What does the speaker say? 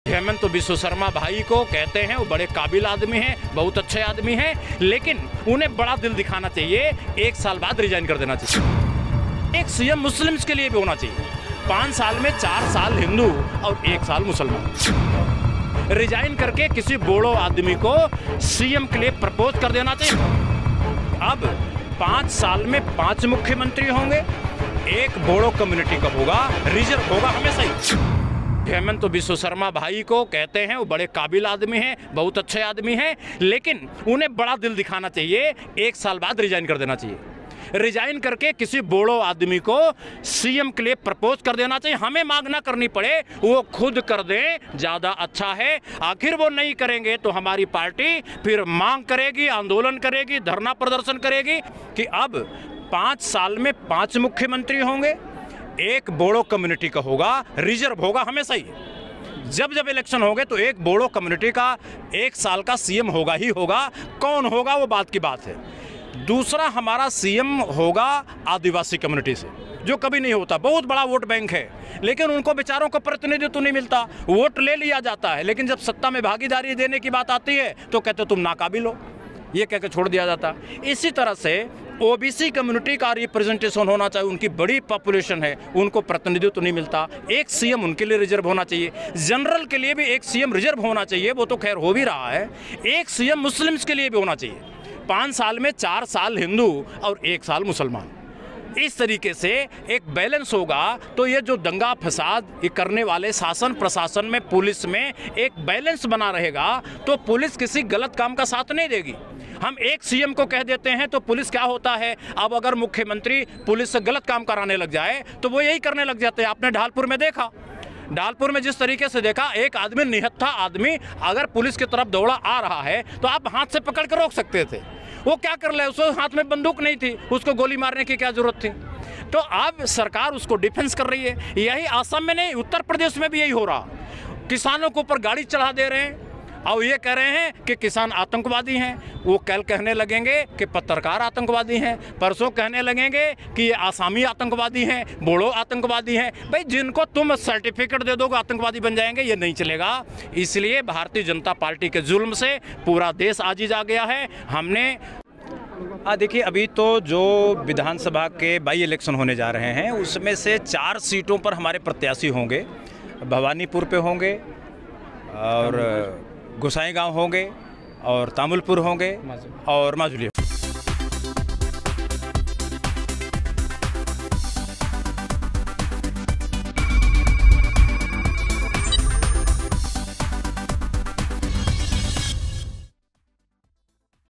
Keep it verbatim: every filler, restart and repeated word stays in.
हेमंत बिस्व शर्मा भाई को कहते हैं वो बड़े काबिल आदमी हैं, बहुत अच्छे आदमी हैं, लेकिन उन्हें बड़ा दिल दिखाना चाहिए, एक साल बाद रिजाइन कर देना चाहिए। एक सीएम मुस्लिम्स के लिए भी होना चाहिए, पाँच साल में चार साल हिंदू और एक साल मुसलमान। रिजाइन करके किसी बोड़ो आदमी को सीएम के लिए प्रपोज कर देना चाहिए। अब पाँच साल में पांच मुख्यमंत्री होंगे, एक बोड़ो कम्युनिटी का होगा, रिजर्व होगा हमेशा ही। हेमंत बिस्व शर्मा भाई को कहते हैं वो बड़े काबिल आदमी हैं, बहुत अच्छे आदमी हैं, लेकिन उन्हें बड़ा दिल दिखाना चाहिए, एक साल बाद रिजाइन कर देना चाहिए। रिजाइन करके किसी बोड़ो आदमी को सीएम के लिए प्रपोज कर देना चाहिए। हमें मांग ना करनी पड़े, वो खुद कर दें, ज़्यादा अच्छा है। आखिर वो नहीं करेंगे तो हमारी पार्टी फिर मांग करेगी, आंदोलन करेगी, धरना प्रदर्शन करेगी कि अब पाँच साल में पाँच मुख्यमंत्री होंगे, एक बोड़ो कम्युनिटी का होगा, रिजर्व होगा हमेशा ही। जब जब इलेक्शन होंगे तो एक बोड़ो कम्युनिटी का एक साल का सीएम होगा ही होगा। कौन होगा वो बात की बात है। दूसरा, हमारा सीएम होगा आदिवासी कम्युनिटी से, जो कभी नहीं होता। बहुत बड़ा वोट बैंक है, लेकिन उनको बेचारों को प्रतिनिधित्व तो नहीं मिलता। वोट ले लिया जाता है, लेकिन जब सत्ता में भागीदारी देने की बात आती है तो कहते तुम नाकाबिल हो, ये कहकर छोड़ दिया जाता। इसी तरह से ओबीसी कम्युनिटी का रिप्रेजेंटेशन होना चाहिए। उनकी बड़ी पॉपुलेशन है, उनको प्रतिनिधित्व तो नहीं मिलता। एक सीएम उनके लिए रिजर्व होना चाहिए। जनरल के लिए भी एक सीएम रिजर्व होना चाहिए, वो तो खैर हो भी रहा है। एक सीएम मुस्लिम्स के लिए भी होना चाहिए, पाँच साल में चार साल हिंदू और एक साल मुसलमान। इस तरीके से एक बैलेंस होगा तो ये जो दंगा फसाद ये करने वाले शासन प्रशासन में, पुलिस में एक बैलेंस बना रहेगा, तो पुलिस किसी गलत काम का साथ नहीं देगी। हम एक सीएम को कह देते हैं तो पुलिस क्या होता है, अब अगर मुख्यमंत्री पुलिस से गलत काम कराने लग जाए तो वो यही करने लग जाते हैं। आपने ढालपुर में देखा, ढालपुर में जिस तरीके से देखा, एक आदमी निहत्था आदमी अगर पुलिस की तरफ दौड़ा आ रहा है तो आप हाथ से पकड़ कर रोक सकते थे। वो क्या कर ले, उसको हाथ में बंदूक नहीं थी, उसको गोली मारने की क्या जरूरत थी। तो अब सरकार उसको डिफेंस कर रही है। यही असम में नहीं, उत्तर प्रदेश में भी यही हो रहा। किसानों के ऊपर गाड़ी चढ़ा दे रहे हैं और ये कह रहे हैं कि किसान आतंकवादी हैं। वो कल कहने लगेंगे कि पत्रकार आतंकवादी हैं, परसों कहने लगेंगे कि ये आसामी आतंकवादी हैं, बोड़ो आतंकवादी हैं। भाई, जिनको तुम सर्टिफिकेट दे दोगे आतंकवादी बन जाएंगे, ये नहीं चलेगा। इसलिए भारतीय जनता पार्टी के जुल्म से पूरा देश आजीज आ गया है। हमने आ देखिए, अभी तो जो विधानसभा के बाई इलेक्शन होने जा रहे हैं उसमें से चार सीटों पर हमारे प्रत्याशी होंगे। भवानीपुर पे होंगे और गोसाईगांव होंगे और तामुलपुर होंगे और माजुली।